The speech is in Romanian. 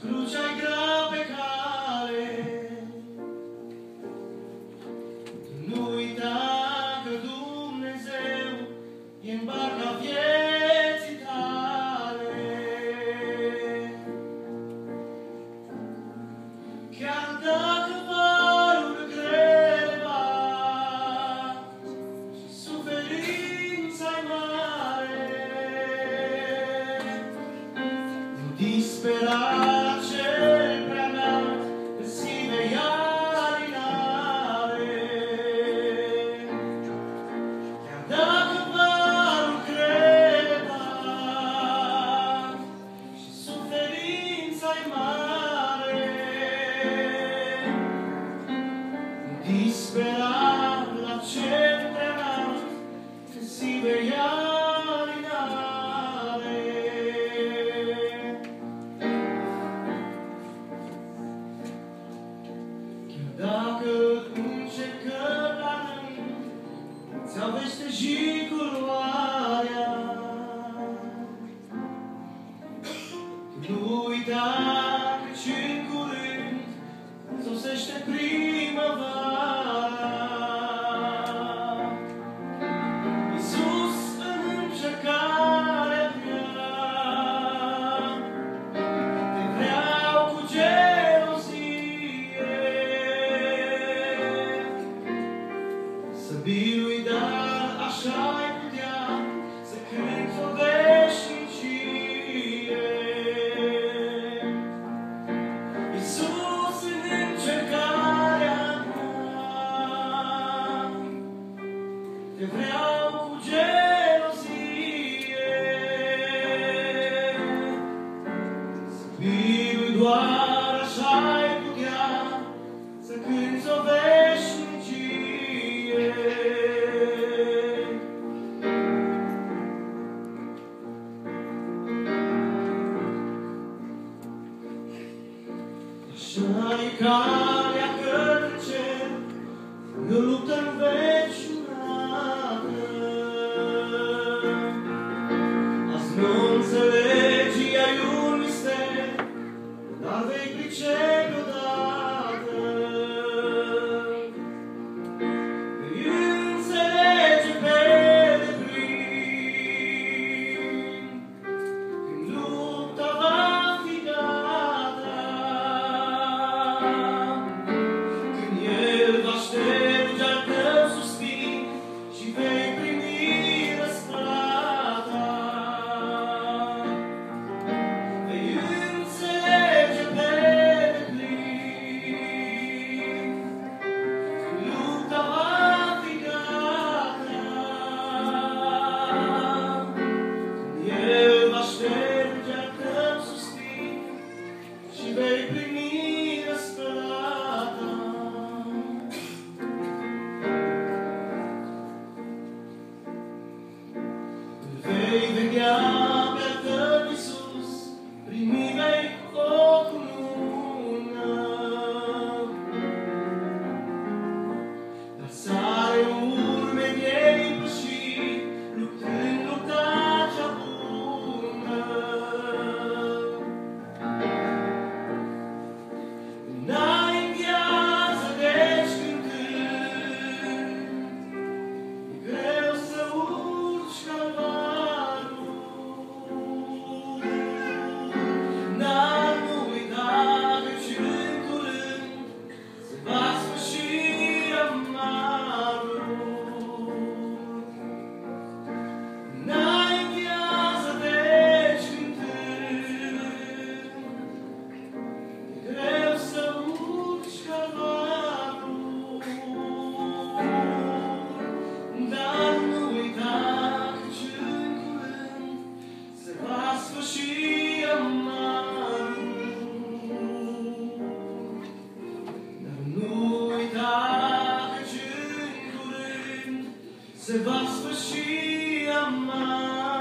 crucea-i grea pe cale. Nu uita că Dumnezeu e în barca vieții tale. Chiar dacă valuri grele bat și suferința-i mare, nu dispera cel prea înalt, îți vei alinare. Chiar dacă valuri grele bat și suferința-i mare, dispera la cel prea înalt, îți vei alinare. Chiar dacă încercări la rând ți-au veștejit culoarea, nu uita că în curând sosește primăvara. Iisus în încercarea mea te vreau cu gelozie să birui, dar așa-i putea să cânti o veșnicie. Iisus în încercarea mea te vreau cu gelozie să birui, doar așa-i putea să cânti o veșnicie. Așa-i calea către cer, e o luptă învecinată. Azi nu înțelegi, ai un mister, dar vei pricepe odată. Vei înțelege pe deplin când lupta va fi gata, când El va șterge al tău suspin și vei primi răsplata. Vei înțelege pe deplin când lupta va fi gata, când El va șterge al tău suspin și vei primi răsplata. Îl vei vedea pe-al tău Iisus, primi vei cu o cunună, dar sare urme de impășit, luptând lupta cea bună. Înaintează deci cântând, e greu să urci calvarul, dar nu uita căci în curând se va sfârși amarul. Înaintează deci cântând, e greu să urci calvarul, dar nu uita căci în curând se va sfârși amarul. Dar nu uita căci în curând se va sfârși amarul.